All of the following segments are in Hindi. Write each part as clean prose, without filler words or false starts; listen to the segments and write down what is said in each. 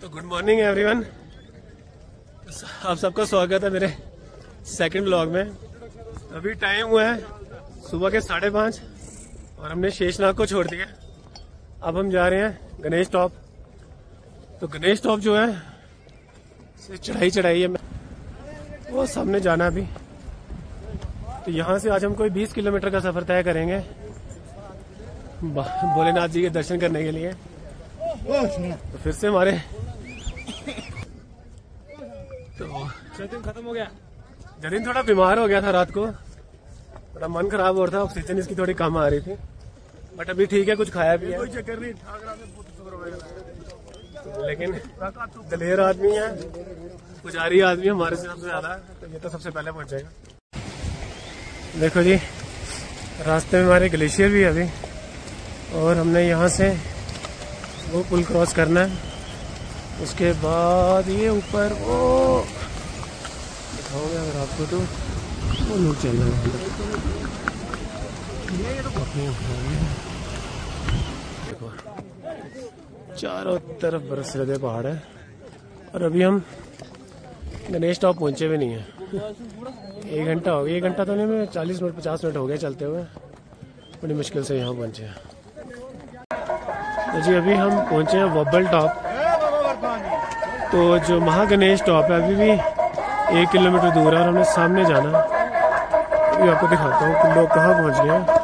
तो गुड मॉर्निंग एवरीवन, आप सबका स्वागत है मेरे सेकंड व्लॉग में। अभी टाइम हुआ है सुबह के 5:30 और हमने शेषनाग को छोड़ दिया। अब हम जा रहे हैं गणेश टॉप। तो गणेश टॉप जो है चढ़ाई है, वो सामने जाना अभी। तो यहाँ से आज हम कोई 20 किलोमीटर का सफर तय करेंगे भोलेनाथ जी के दर्शन करने के लिए। तो फिर से हमारे तो जतिन खत्म हो गया। जतिन थोड़ा बीमार हो गया था, रात को थोड़ा मन खराब हो रहा था, ऑक्सीजन इसकी थोड़ी कम आ रही थी, बट अभी ठीक है, कुछ खाया भी है। कोई चक्कर नहीं, लेकिन दलेर आदमी है, पुजारी आदमी हमारे से सबसे ज्यादा, तो ये तो सबसे पहले पहुंच जाएगा। देखो जी, रास्ते में हमारे ग्लेशियर भी है अभी, और हमने यहाँ से वो पुल क्रॉस करना है। उसके बाद ये ऊपर वो दिखाओगे अगर आपको, तो वो लोग चल रहे हैं। देखो चारों तरफ बरस रहे पहाड़ है, और अभी हम गणेश टॉप पहुंचे भी नहीं है। 1 घंटा हो गया, 1 घंटा तो नहीं, 40 मिनट 50 मिनट हो गए चलते हुए, बड़ी मुश्किल से यहाँ पहुंचे हैं। तो जी अभी हम पहुंचे हैं वब्बल टॉप। तो जो महागणेश टॉप है अभी भी 1 किलोमीटर दूर है, और हमें सामने जाना है। अभी आपको दिखाता हूँ कि लोग कहाँ पहुंच गए हैं।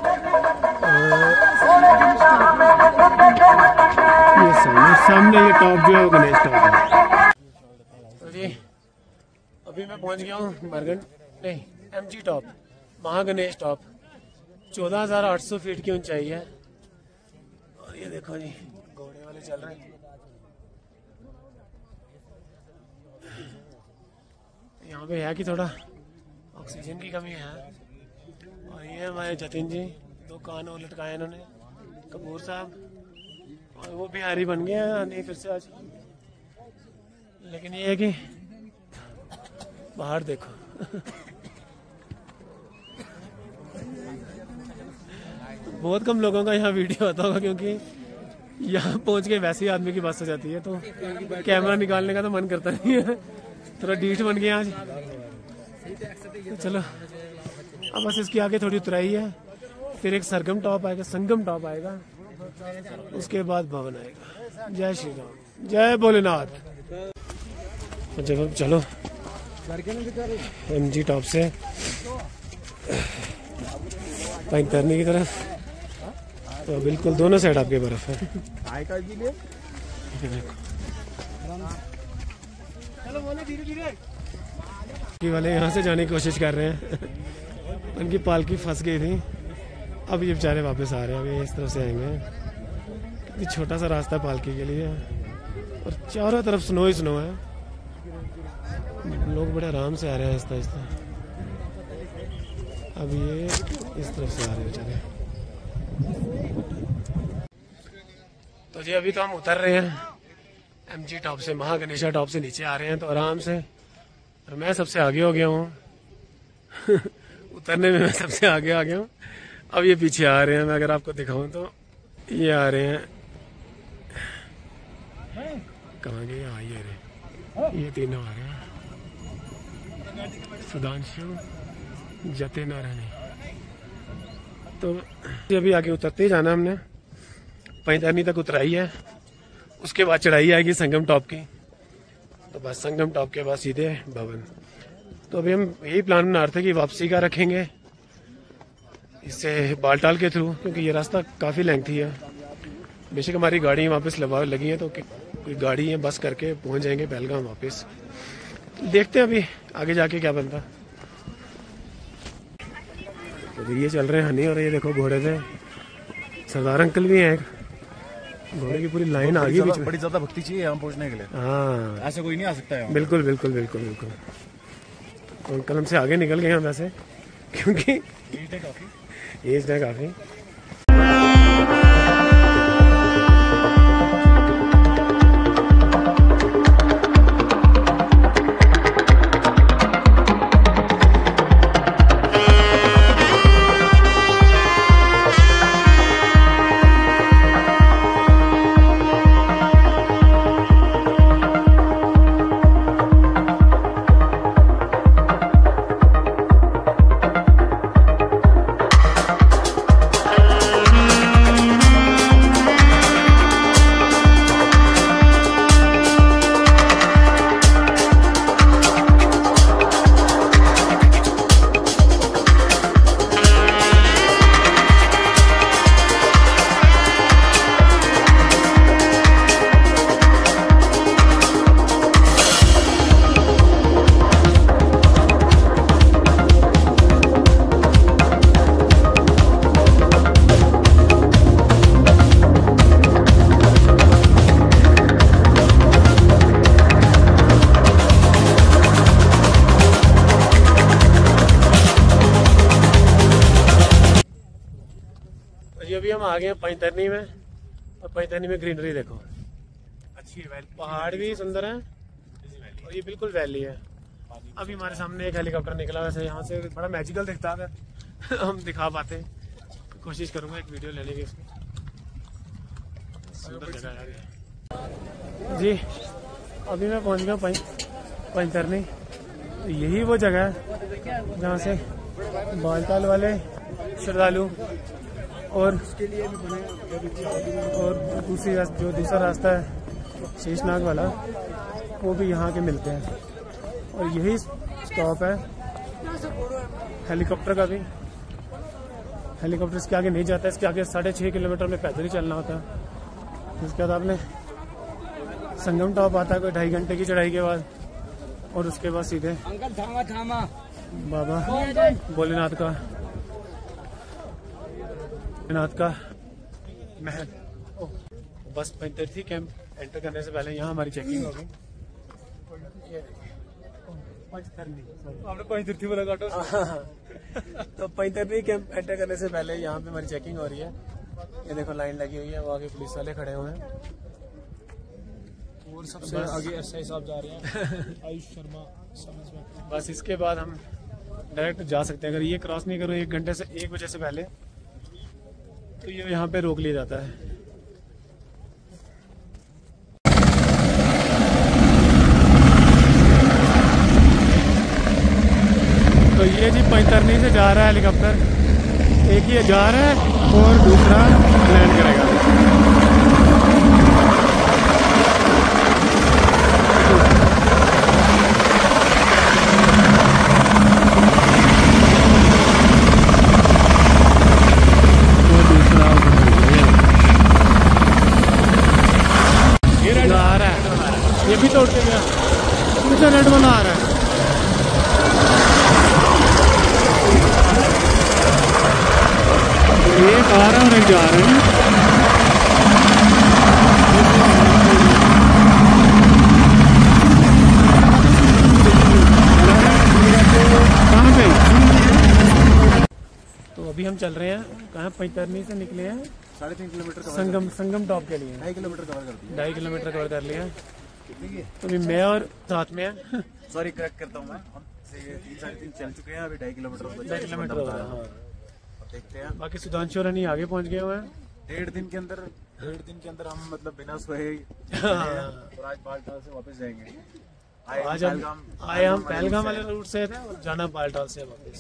ये सामने ये टॉप जो है वो गणेश टॉप है। तो जी अभी मैं पहुंच गया हूँ MG top, Mahaganesh top. 14,800 feet की ऊंचाई है, और ये देखो जी घोड़े वाले चल रहे हैं। यहाँ पे है कि थोड़ा ऑक्सीजन की कमी है। और ये हमारे जतिन जी, 2 कान और लटकाए इन्होंने, कपूर साहब, और वो बिहारी बन गए हैं नहीं फिर से आज। लेकिन ये है कि बाहर देखो बहुत कम लोगों का यहाँ वीडियो आता होगा, क्योंकि यहाँ पहुँच के वैसे ही आदमी की बात हो जाती है, तो कैमरा निकालने का तो मन करता नहीं है। थोड़ा डीठ बन गया आज। तो चलो अब बस इसके आगे थोड़ी उतराई है, फिर एक संगम टॉप आएगा, उसके बाद भवन आएगा। जय श्री राम, जय भोलेनाथ। तो जब चलो MG टॉप से पैंतरनी की तरफ, तो बिल्कुल दोनों साइड आपके बर्फ है। वाले यहाँ से जाने की कोशिश कर रहे हैं, उनकी पालकी फंस गई थी, अब ये बेचारे वापस आ रहे हैं। अभी इस तरफ से आएंगे, कितनी छोटा सा रास्ता है पालकी के लिए, और चारों तरफ स्नो ही स्नो है। लोग बड़े आराम से आ रहे हैं आहिस्ता आहिस्ता। अब ये इस तरफ से आ रहे हैं बेचारे। तो जी अभी तो हम उतर रहे हैं MG टॉप से, महागणेशा टॉप से नीचे आ रहे हैं, तो आराम से। और मैं सबसे आगे हो गया हूँ उतरने में मैं सबसे आगे आ गया हूँ। अब ये पीछे आ रहे हैं, मैं अगर आपको दिखाऊं तो ये आ रहे हैं, कहाँ गए, आ ये रहे, ये तीनों आ रहे हैं, सुधांशु, जतिन और हनी। तो अभी आगे उतरते ही जाना हमने, पैंतरनी तक उतराई है, उसके बाद चढ़ाई आएगी संगम टॉप की। तो बस संगम टॉप के बाद सीधे भवन। तो अभी हम यही प्लान बना रहे थे कि वापसी का रखेंगे इससे बालटाल के थ्रू, क्योंकि ये रास्ता काफ़ी लेंथी है। बेशक हमारी गाड़ी वापस लगी है, तो कोई गाड़ी है बस करके पहुंच जाएंगे पहलगाम वापस। देखते हैं अभी आगे जाके क्या बनता। तो ये चल रहे हैं हनी, और ये देखो घोड़े पे सरदार अंकल भी हैं, घोड़े की पूरी लाइन आ गई। बड़ी ज्यादा भक्ति चाहिए यहाँ पहुँचने के लिए। हाँ, ऐसे कोई नहीं आ सकता है। बिल्कुल बिल्कुल बिल्कुल बिल्कुल। तो अंकल हमसे आगे निकल गए हैं वैसे, क्योंकि एज है काफी। आ गए हैं पैंतरनी में, और पैंतरनी में ग्रीनरी देखो अच्छी है, पहाड़ भी सुंदर है और ये बिल्कुल वैली है। अभी हमारे सामने एक हेलीकॉप्टर निकला, वैसे यहाँ से बड़ा मैजिकल दिखता है, हम दिखा पाते हैं। कोशिश करूंगा एक वीडियो लेने की इसकी। सुंदर जगह है जी। अभी मैं पहुंच गया पैंतरनी। तो यही वो जगह है जहाँ से बालताल वाले श्रद्धालु और दूसरा रास्ता है शेषनाग वाला, वो भी यहाँ के मिलते हैं। और यही स्टॉप है हेलीकॉप्टर का भी। हेलीकॉप्टर इसके आगे नहीं जाता है, इसके आगे 6.5 किलोमीटर में पैदल ही चलना होता है। इसके बाद आपने संगम टॉप आता है कोई 2.5 घंटे की चढ़ाई के बाद, और उसके बाद सीधे बाबा भोलेनाथ का महल। बस पैंतरनी कैंप एंटर करने से पहले यहाँ हमारी चेकिंग होगी। आपने पैंतरनी बोला काटो। तो पैंतरनी कैंप एंटर करने से पहले यहाँ पे हमारी चेकिंग हो रही है। ये देखो लाइन लगी हुई है, वो आगे पुलिस वाले खड़े हुए हैं और सबसे आगे एसआई साहब जा रहे हैं आयुष शर्मा समझ में। बस इसके बाद हम डायरेक्ट जा सकते हैं। अगर ये क्रॉस नहीं करो 1 घंटे से 1 बजे से पहले, तो ये यहाँ पे रोक लिया जाता है। तो ये जी पैंतरनी से जा रहा है हेलीकॉप्टर, एक ही जा रहा है और दूसरा लैंड करेगा। ये भी तोड़ के गया, दूसरा रेड वाला आ रहा है। एक आ रहा है और एक जा रहा है। कहाँ पे? तो अभी हम चल रहे हैं कहाँ? पैंतरनी से निकले हैं 3.5 किलोमीटर संगम टॉप के लिए। 2.5 किलोमीटर कवर कर दिया। 2.5 किलोमीटर कवर कर लिया। तो अभी मैं और साथ में सॉरी करेक्ट करता हूँ मैं, 3-3.5 चल चुके हैं, अभी 2.5 किलोमीटर 2.5 किलोमीटर हो रहा है। हाँ। देखते हैं। बाकी सुधांशु और नहीं आगे पहुंच गए हुए हैं। 1.5 दिन के अंदर हम मतलब बिना सोए और आज बालटाल से वापस जाएंगे। आज हम पहलगाम वाले रूट से थे और जाना बालटाल से वापस।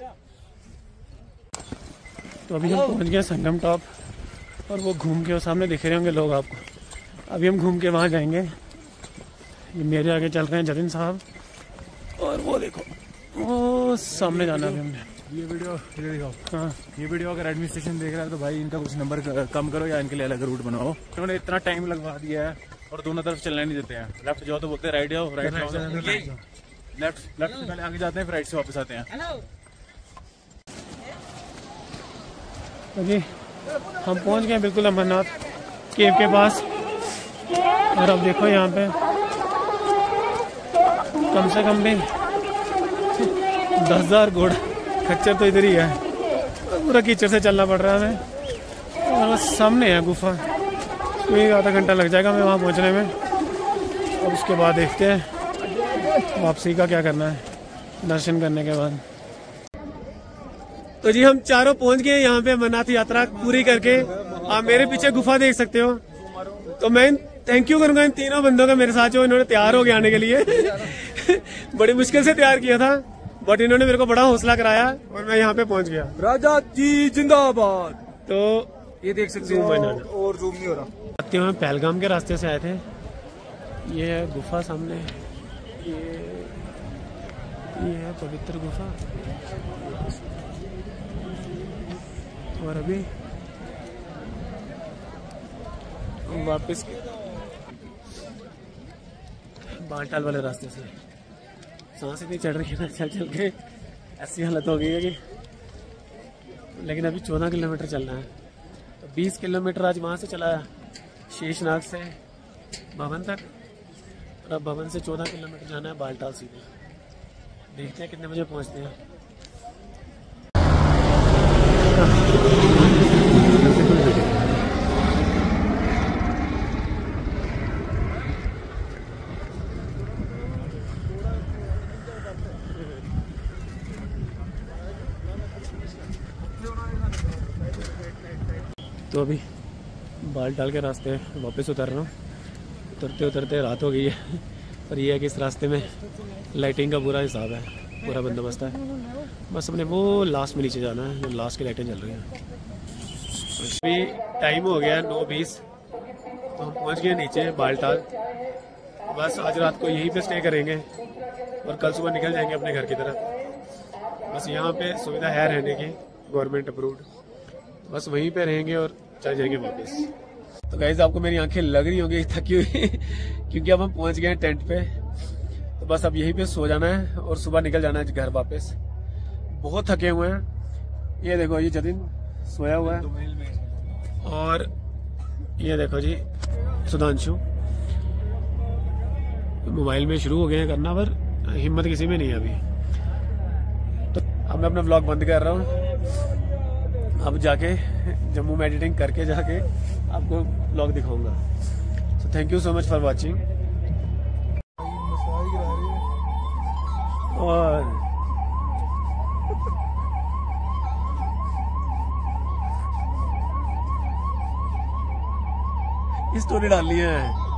तो अभी हम पहुंच गए संगम टॉप, और वो घूम के वो सामने दिख रहे होंगे लोग आपको। अभी हम घूम के वहाँ जाएंगे। ये मेरे आगे चल रहे हैं जतिन साहब, और वो देखो वो सामने जाना है हमने। ये वीडियो दिखाओ। हाँ, ये वीडियो अगर एडमिनिस्ट्रेशन देख रहा है तो भाई इनका कुछ नंबर कम करो या इनके लिए अलग रूट बनाओ। उन्होंने इतना टाइम लगवा दिया है और दोनों तरफ चलने नहीं देते हैं। लेफ्ट जाओ तो बोलते हैं राइट जाओ, राइट जाओ, लेफ्ट से पहले आगे जाते हैं, फिर राइट से वापस आते हैं। तो जी हम पहुंच गए बिल्कुल अमरनाथ केव के पास। और अब देखो यहाँ पे कम से कम भी 10,000 घोड़ा खच्चर तो इधर ही है। पूरा कीचड़ से चलना पड़ रहा है हमें। और सामने है गुफा, तो आधा घंटा लग जाएगा हमें वहाँ पहुँचने में। अब उसके बाद देखते हैं वापसी का क्या करना है दर्शन करने के बाद। तो जी हम चारों पहुंच गए यहाँ पे अमरनाथ यात्रा पूरी करके। आप मेरे पीछे गुफा देख सकते हो। तो मैं थैंक यू करूंगा इन तीनों बंदों का मेरे साथ जो इन्होंने तैयार हो गए आने के लिए। बड़ी मुश्किल से तैयार किया था, बट इन्होंने मेरे को बड़ा हौसला कराया और मैं यहाँ पे पहुंच गया। राजा जी जिंदाबाद। तो ये देख सकते हो और जूम नहीं हो रहा। आते हुए पहलगाम के रास्ते से आए थे। ये है गुफा सामने, ये है पवित्र गुफा। और अभी वापस बालटाल वाले रास्ते से सांस इतनी चढ़ रही है ना, चल चल के ऐसी हालत हो गई है कि। लेकिन अभी 14 किलोमीटर चलना है। तो 20 किलोमीटर आज वहाँ से चला शेषनाग से भवन तक, और अब भवन से 14 किलोमीटर जाना है बालटाल सीधे। देखते हैं कितने बजे पहुँचते हैं। तो अभी बाल टाल के रास्ते वापस उतर रहा हूँ। उतरते उतरते रात हो गई है, पर यह है कि इस रास्ते में लाइटिंग का पूरा हिसाब है, पूरा बंदोबस्त है। बस अपने वो लास्ट में नीचे जाना है, जो लास्ट की लाइटें चल रही हैं। अभी टाइम हो गया 9:20, तो हम पहुँच गए नीचे बालटाल। बस आज रात को यहीं पे स्टे करेंगे और कल सुबह निकल जाएंगे अपने घर की तरफ। बस यहाँ पे सुविधा है रहने की, गवर्नमेंट अप्रूव्ड। बस वहीं पे रहेंगे और चल जाएंगे वापस। तो गाइस आपको मेरी आंखें लग रही होंगी थकी हुई क्योंकि अब हम पहुंच गए हैं टेंट पे। तो बस अब यहीं पे सो जाना है और सुबह निकल जाना है घर वापस। बहुत थके हुए हैं। ये देखो ये जतिन सोया हुआ है और ये देखो जी सुधांशु मोबाइल में शुरू हो गए हैं करना, पर हिम्मत किसी में नहीं है अभी। तो अब मैं अपना व्लॉग बंद कर रहा हूँ। अब जाके जम्मू में एडिटिंग करके जाके आपको व्लॉग दिखाऊंगा। So thank you so much for watching. और स्टोरी डालनी है।